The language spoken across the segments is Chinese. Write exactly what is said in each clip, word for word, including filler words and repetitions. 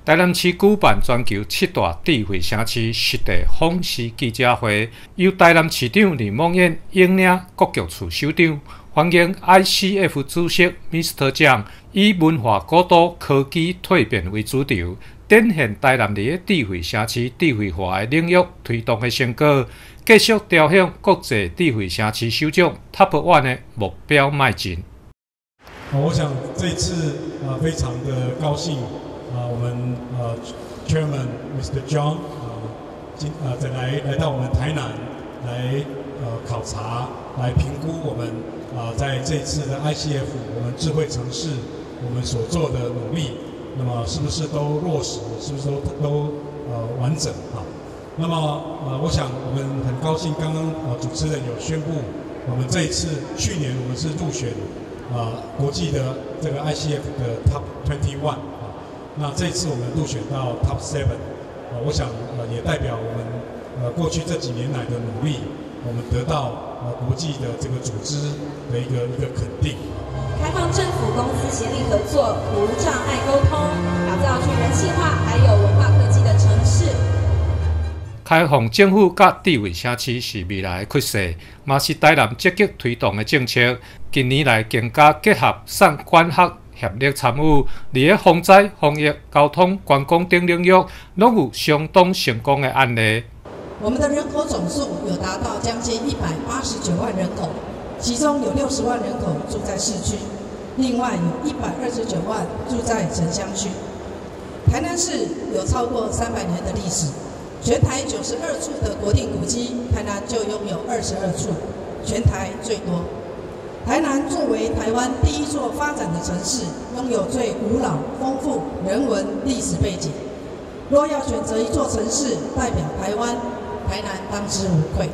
台南市举办全球七大智慧城市实地访视记者会，由台南市长林梦燕引领国局处首长，欢迎 I C F 主席 Mister 蒋以文化古都科技蜕变为主题，展现台南伫个智慧城市智慧化的领域推动的成果，继续朝向国际智慧城市首长 Top One 的目标迈进。 我想这次呃非常的高兴。 啊，我们呃 Chairman Mister John 啊，今呃再来来到我们台南来呃考察，来评估我们啊在这次的 I C F 我们智慧城市我们所做的努力，那么是不是都落实？是不是都都呃完整啊？那么呃，我想我们很高兴，刚刚呃主持人有宣布，我们这一次去年我们是入选啊国际的这个 I C F 的 Top Twenty One。 那这次我们入选到 Top Seven， 呃，我想呃也代表我们呃过去这几年来的努力，我们得到呃国际的这个组织的一个一个肯定。 开放政府公司协力合作，无障碍沟通，打造具人性化还有文化科技的城市。 开放政府甲智慧城市是未来的趋势，嘛是台南积极推动的政策。近年来更加结合省管学。 协力参与，伫个防灾、防疫、交通、观光等领域，拢有相当成功的案例。 我们的人口总数有达到将近一百八十九万人口，其中有六十万人口住在市区，另外有一百二十九万住在城乡区。台南市有超过三百年的历史，全台九十二处的国定古迹，台南就拥有二十二处，全台最多。 台南作为台湾第一座发展的城市，拥有最古老、丰富人文历史背景。若要选择一座城市代表台湾，台南当之无愧。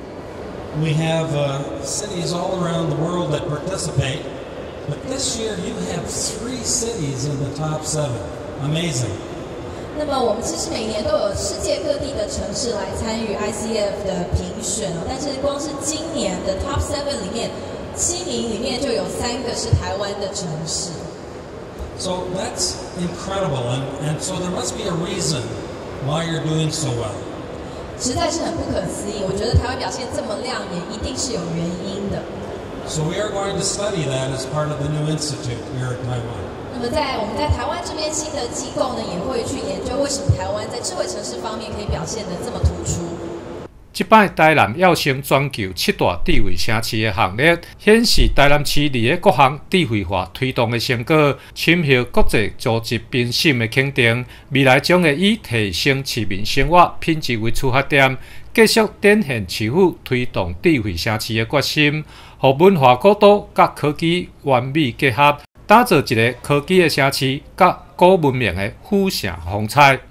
We have uh, cities all around the world that participate, but this year you have three cities in the top seven. Amazing. 那么我们其实每年都有世界各地的城市来参与 I C F 的评选哦，但是光是今年的 Top Seven 里面。 七名里面就有三个是台湾的城市。 So that's incredible, and and so there must be a reason why you're doing so well. 实在是很不可思议，我觉得台湾表现这么亮眼，一定是有原因的。 So we are going to study that as part of the new institute here at Taiwan. 那么在我们在台湾这边新的机构呢，也会去研究为什么台湾在智慧城市方面可以表现得这么突出。 即摆台南跃升全球七大智慧城市的行列，显示台南市伫个各项智慧化推动的成果，深受国际组织评审的肯定。未来将会以提升市民生活品质为出发点，继续展现市府推动智慧城市的决心，互文化古都甲科技完美结合，打造一个科技的城市甲古文明的富盛风采。